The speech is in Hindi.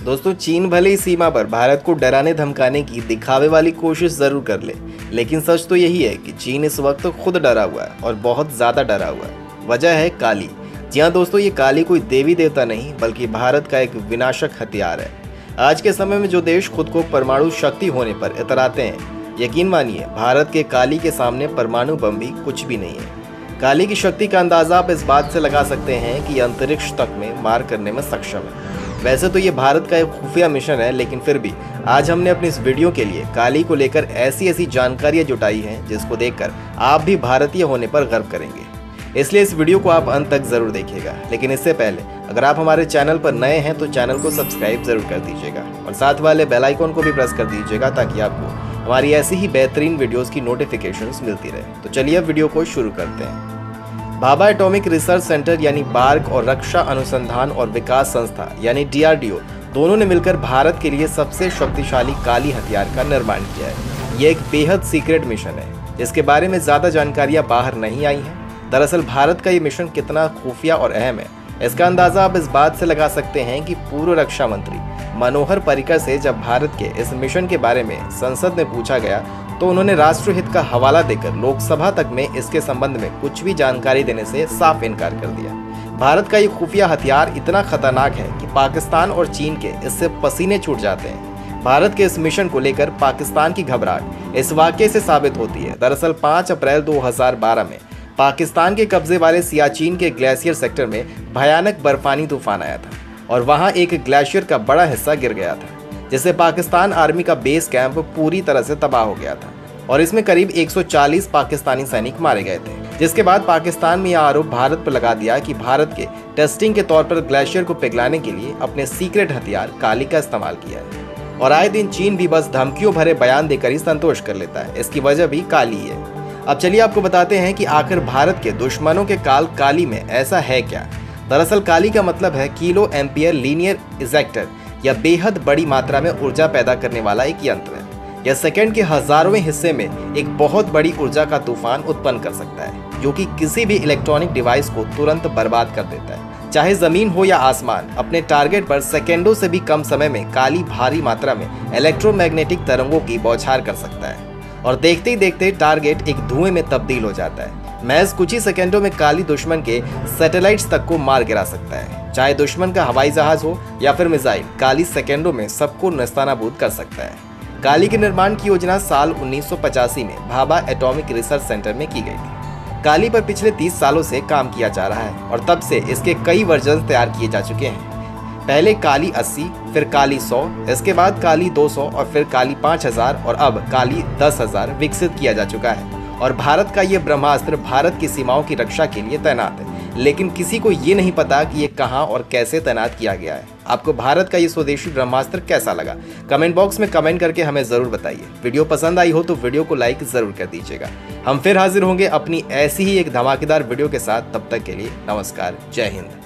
दोस्तों, चीन भले ही सीमा पर भारत को डराने धमकाने की दिखावे वाली कोशिश जरूर कर ले, लेकिन सच तो यही है कि चीन इस वक्त खुद डरा हुआ है और बहुत ज़्यादा डरा हुआ है। वजह है काली। जी हाँ दोस्तों, ये काली कोई देवी देवता नहीं बल्कि भारत का एक विनाशक हथियार है। आज के समय में जो देश खुद को परमाणु शक्ति होने पर इतराते हैं, यकीन मानिए भारत के काली के सामने परमाणु बम भी कुछ भी नहीं है। काली की शक्ति का अंदाजा आप इस बात से लगा सकते हैं कि अंतरिक्ष तक में मार करने में सक्षम है। वैसे तो ये भारत का एक खुफिया मिशन है, लेकिन फिर भी आज हमने अपनी इस वीडियो के लिए काली को लेकर ऐसी जानकारियां जुटाई हैं जिसको देखकर आप भी भारतीय होने पर गर्व करेंगे। इसलिए इस वीडियो को आप अंत तक जरूर देखिएगा। लेकिन इससे पहले अगर आप हमारे चैनल पर नए हैं तो चैनल को सब्सक्राइब जरूर कर दीजिएगा और साथ वाले बेल आइकन को भी प्रेस कर दीजिएगा ताकि आपको हमारी ऐसी ही बेहतरीन वीडियोस की नोटिफिकेशंस मिलती रहे। तो चलिए अब वीडियो को शुरू करते हैं। भाभा एटॉमिक रिसर्च सेंटर यानी बार्क और रक्षा अनुसंधान और विकास संस्था यानी DRDO दोनों ने मिलकर भारत के लिए सबसे शक्तिशाली काली हथियार का निर्माण किया है। ये एक बेहद सीक्रेट मिशन है जिसके बारे में ज़्यादा जानकारियां बाहर नहीं आई हैं। दरअसल भारत का ये मिशन कितना खुफिया और अहम है, इसका अंदाज़ा आप इस बात से लगा सकते हैं कि पूर्व रक्षा मंत्री मनोहर पर्रिकर से जब भारत के इस मिशन के बारे में संसद में पूछा गया तो उन्होंने राष्ट्रहित का हवाला देकर लोकसभा तक में इसके संबंध में कुछ भी जानकारी देने से साफ इनकार कर दिया। भारत का ये खुफिया हथियार इतना खतरनाक है कि पाकिस्तान और चीन के इससे पसीने छूट जाते हैं। भारत के इस मिशन को लेकर पाकिस्तान की घबराहट इस वाकये से साबित होती है। दरअसल 5 अप्रैल 2012 में पाकिस्तान के कब्जे वाले सियाचिन के ग्लेशियर सेक्टर में भयानक बर्फानी तूफान आया था और वहां एक ग्लेशियर का बड़ा हिस्सा गिर गया था, जिससे पाकिस्तान आर्मी का बेस कैंप पूरी तरह से तबाह हो गया था और इसमें करीब 140 पाकिस्तानी सैनिक मारे गए थे। जिसके बाद पाकिस्तान में यह आरोप भारत पर लगा दिया कि भारत के टेस्टिंग के तौर पर ग्लेशियर को पिघलाने के लिए अपने सीक्रेट हथियार काली का इस्तेमाल किया है। और आए दिन चीन भी बस धमकियों भरे बयान देकर ही संतोष कर लेता है। इसकी वजह भी काली है। अब चलिए आपको बताते हैं कि आखिर भारत के दुश्मनों के काल काली में ऐसा है क्या। दरअसल काली का मतलब है किलो एम्पियर लीनियर इजेक्टर या बेहद बड़ी मात्रा में ऊर्जा पैदा करने वाला एक यंत्र है। यह सेकंड के हजारों हिस्से में एक बहुत बड़ी ऊर्जा का तूफान उत्पन्न कर सकता है, जो कि किसी भी इलेक्ट्रॉनिक डिवाइस को तुरंत बर्बाद कर देता है। चाहे जमीन हो या आसमान, अपने टारगेट पर सेकेंडों से भी कम समय में काली भारी मात्रा में इलेक्ट्रोमैग्नेटिक तरंगों की बौछार कर सकता है और देखते ही देखते टारगेट एक धुएं में तब्दील हो जाता है। महज कुछ ही सेकेंडों में काली दुश्मन के सैटेलाइट्स तक को मार गिरा सकता है। चाहे दुश्मन का हवाई जहाज हो या फिर मिसाइल, काली सेकेंडों में सबको नेस्तनाबूद कर सकता है। काली के निर्माण की योजना साल 1985 में भाभा एटॉमिक रिसर्च सेंटर में की गई थी। काली पर पिछले 30 सालों से काम किया जा रहा है और तब से इसके कई वर्जन तैयार किए जा चुके हैं। पहले काली 80, फिर काली 100, इसके बाद काली 200 और फिर काली 5000 और अब काली 10,000 विकसित किया जा चुका है। और भारत का ये ब्रह्मास्त्र भारत की सीमाओं की रक्षा के लिए तैनात है, लेकिन किसी को ये नहीं पता कि ये कहां और कैसे तैनात किया गया है। आपको भारत का ये स्वदेशी ब्रह्मास्त्र कैसा लगा, कमेंट बॉक्स में कमेंट करके हमें जरूर बताइए। वीडियो पसंद आई हो तो वीडियो को लाइक जरूर कर दीजिएगा। हम फिर हाजिर होंगे अपनी ऐसी ही एक धमाकेदार वीडियो के साथ। तब तक के लिए नमस्कार, जय हिंद।